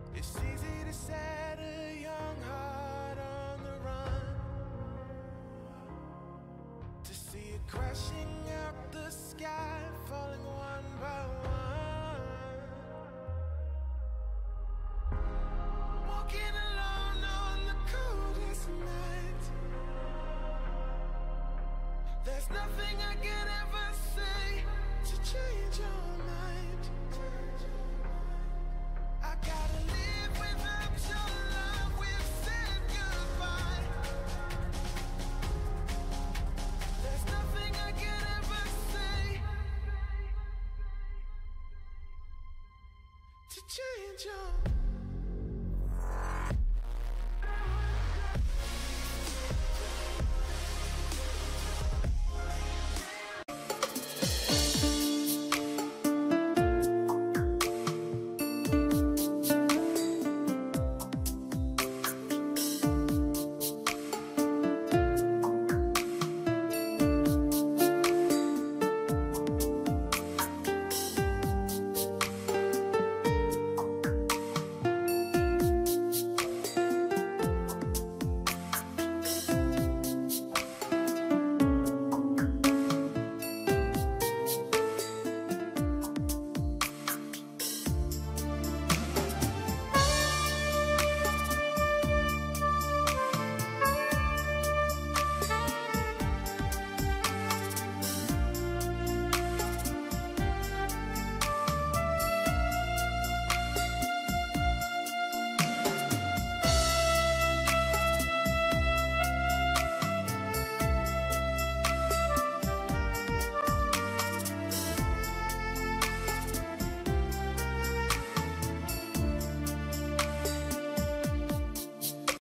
It's easy to set a young heart on the run, to see it crashing out the sky, falling one by one. Walking alone on the coldest night. There's nothing I can ever say to change your mind. I gotta live without your love. We've said goodbye. There's nothing I can ever say to change your mind.